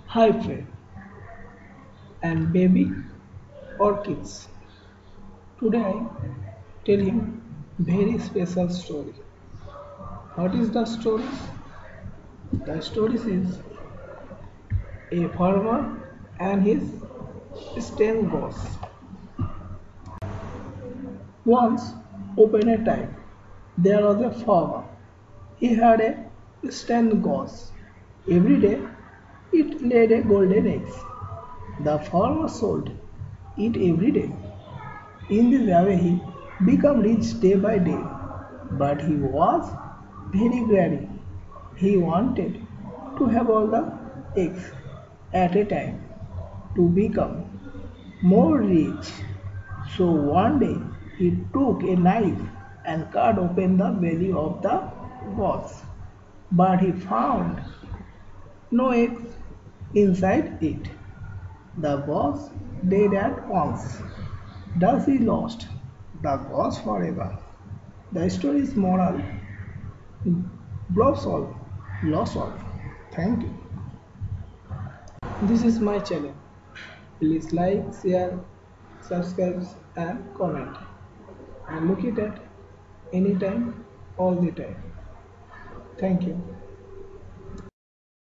Hi friend and baby orchids. Today I tell him very special story. What is the story? The story is a farmer and his stem goes. Once upon a time there was a farmer. He had a stand goose. Every day it laid a golden eggs. The farmer sold it every day. In this way, he became rich day by day. But he was very greedy. He wanted to have all the eggs at a time to become more rich. So one day he took a knife and cut open the belly of the goose. But he found no eggs inside it. The goose died at once. Thus he lost the goose forever. The story's moral: blobs all, loss all. Thank you. This is my channel. Please like, share, subscribe, and comment. And look it at anytime, all the time. Thank you.